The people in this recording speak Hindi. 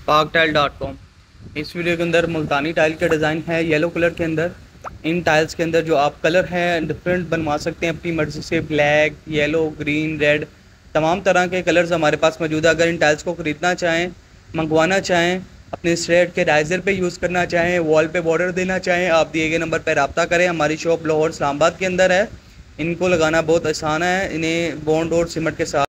PAKTILES.com। इस वीडियो के अंदर मुल्तानी टाइल का डिज़ाइन है येलो कलर के अंदर। इन टाइल्स के अंदर जो आप कलर हैं डिफरेंट बनवा सकते हैं अपनी मर्ज़ी से, ब्लैक, येलो, ग्रीन, रेड, तमाम तरह के कलर्स हमारे पास मौजूद है। अगर इन टाइल्स को ख़रीदना चाहें, मंगवाना चाहें, अपने स्लेट के राइज़र पे यूज़ करना चाहें, वॉल पे बॉर्डर देना चाहें, आप दिए गए नंबर पर रब्ता करें। हमारी शॉप लाहौर इस्लामाबाद के अंदर है। इनको लगाना बहुत आसान है। इन्हें बॉन्ड और सीमेंट के साथ